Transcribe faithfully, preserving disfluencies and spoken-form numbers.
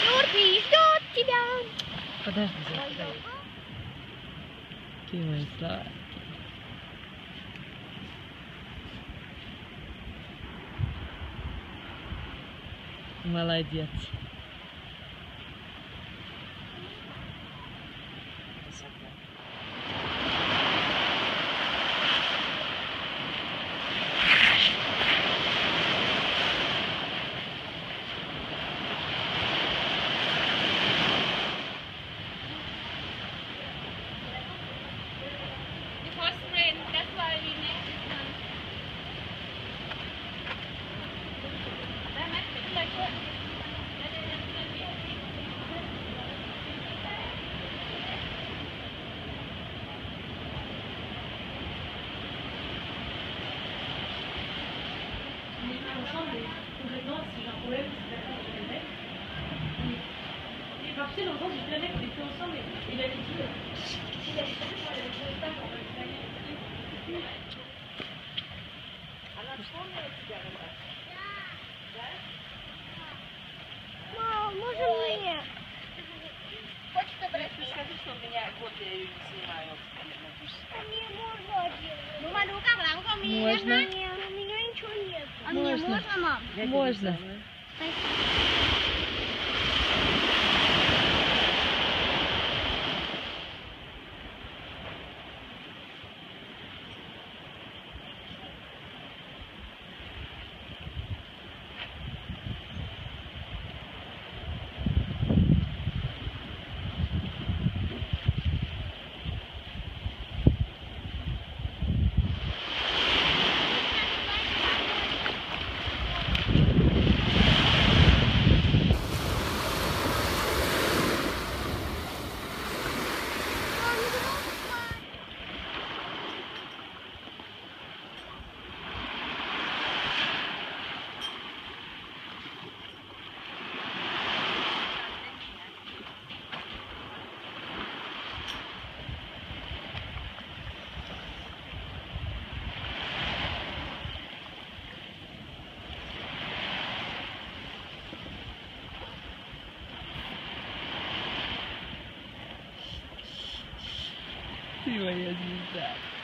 Нурпи ждет тебя. Подожди, подожди. Какие мои сладкие. Молодец. Si j'ai un problème, c'est d'accord, je vais le mettre. Il est parti dans le sens, j'ai dit, mec, on était ensemble et il avait dit, il a dit, moi, il avait dit, ça, on va le faire. Мам, можно мне? Хочешь забрать? Скажи, что у меня год я ее не снимаю. А мне можно делать? Ну, Маду, как нам? Можно. У меня ничего нет. А мне Можно. можно, мам? Можно. Ты моя звезда.